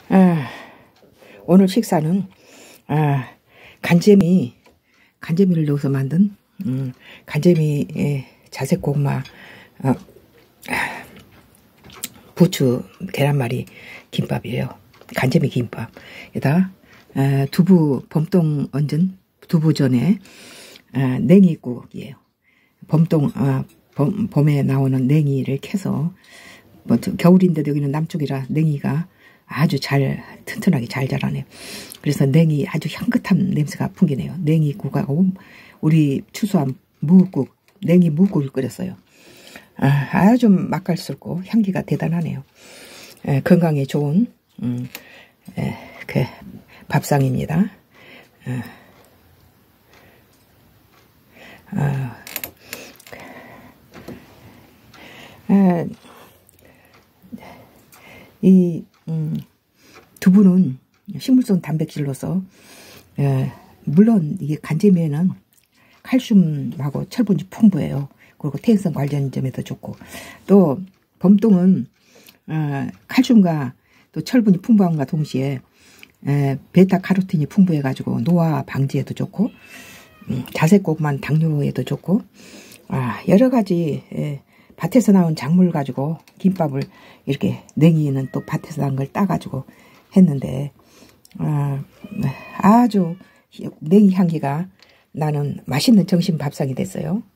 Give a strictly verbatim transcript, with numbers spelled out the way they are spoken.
아, 오늘 식사는 아, 간재미, 간재미를 넣어서 만든 음, 간재미 예, 자색 고구마 어, 부추 계란말이 김밥이에요. 간재미 김밥. 여기다 아, 두부 범동 얹은 두부전에 아, 냉이국이에요. 범동 아, 범, 봄에 나오는 냉이를 캐서 뭐 겨울인데도 여기는 남쪽이라 냉이가 아주 잘 튼튼하게 잘 자라네요. 그래서 냉이 아주 향긋한 냄새가 풍기네요. 냉이국하고 우리 추수한 무국, 냉이 무국을 끓였어요. 아, 아주 맛깔스럽고 향기가 대단하네요. 에, 건강에 좋은 음, 에, 그 밥상입니다. 에, 아, 에, 이 음, 두부는 식물성 단백질로서 에, 물론 이게 간재미에는 칼슘하고 철분이 풍부해요. 그리고 태행성 관련점에도 좋고 또 범동은 어, 칼슘과 또 철분이 풍부함과 동시에 에, 베타카로틴이 풍부해가지고 노화 방지에도 좋고 음, 자색고구마는 당뇨에도 좋고 아, 여러 가지 에, 밭에서 나온 작물 가지고 김밥을 이렇게 냉이는 또 밭에서 나온 걸 따가지고 했는데 아, 아주 냉이 향기가 나는 맛있는 점심 밥상이 됐어요.